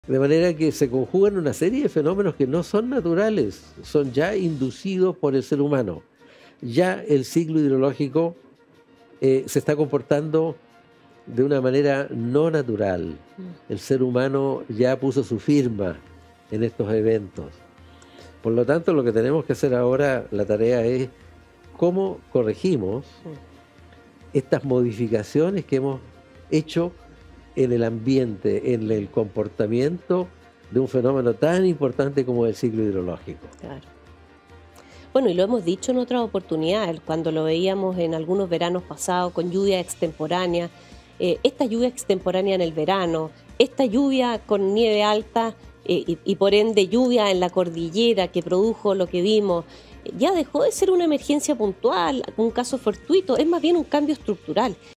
De manera que se conjugan una serie de fenómenos que no son naturales, son ya inducidos por el ser humano. Ya el ciclo hidrológico se está comportando de una manera no natural. El ser humano ya puso su firma en estos eventos. Por lo tanto, lo que tenemos que hacer ahora, la tarea es cómo corregimos estas modificaciones que hemos hecho en el ambiente, en el comportamiento de un fenómeno tan importante como el ciclo hidrológico. Claro. Bueno, y lo hemos dicho en otras oportunidades, cuando lo veíamos en algunos veranos pasados con lluvia extemporánea, esta lluvia extemporánea en el verano, esta lluvia con nieve alta y por ende lluvia en la cordillera que produjo lo que vimos, ya dejó de ser una emergencia puntual, un caso fortuito, es más bien un cambio estructural.